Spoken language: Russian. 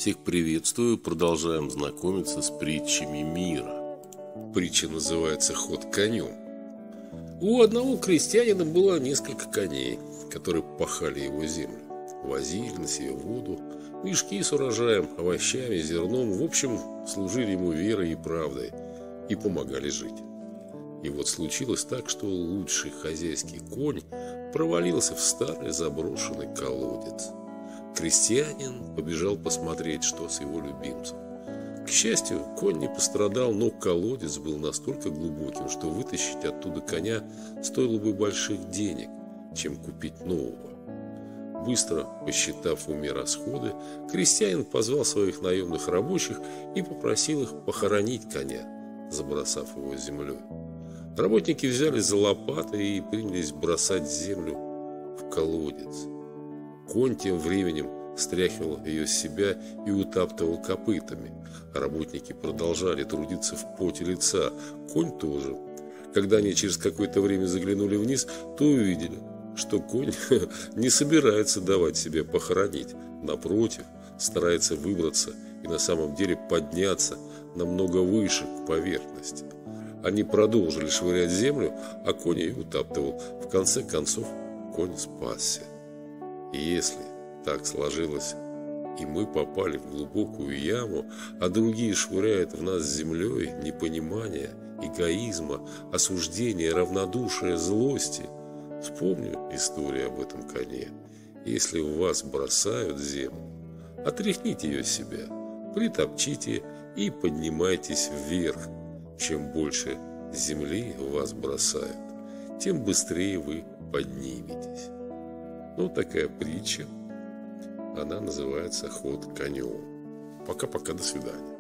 Всех приветствую, продолжаем знакомиться с притчами мира. Притча называется «Ход конем». У одного крестьянина было несколько коней, которые пахали его землю. Возили на себе воду, мешки с урожаем, овощами, зерном. В общем, служили ему верой и правдой и помогали жить. И вот случилось так, что лучший хозяйский конь провалился в старый заброшенный колодец. Крестьянин побежал посмотреть, что с его любимцем. К счастью, конь не пострадал, но колодец был настолько глубоким, что вытащить оттуда коня стоило бы больших денег, чем купить нового. Быстро посчитав в уме расходы, крестьянин позвал своих наемных рабочих и попросил их похоронить коня, забросав его землей. Работники взялись за лопаты и принялись бросать землю в колодец. Конь тем временем стряхивал ее с себя и утаптывал копытами. Работники продолжали трудиться в поте лица. Конь тоже. Когда они через какое-то время заглянули вниз, то увидели, что конь не собирается давать себя похоронить. Напротив, старается выбраться и на самом деле подняться намного выше к поверхности. Они продолжили швырять землю, а конь ее утаптывал. В конце концов, конь спасся. И если так сложилось, и мы попали в глубокую яму, а другие швыряют в нас землей непонимания, эгоизма, осуждения, равнодушия, злости, вспомню историю об этом коне. Если в вас бросают землю, отряхните ее с себя, притопчите и поднимайтесь вверх. Чем больше земли в вас бросают, тем быстрее вы подниметесь. Ну, такая притча. Она называется «Ход конем». Пока-пока, до свидания.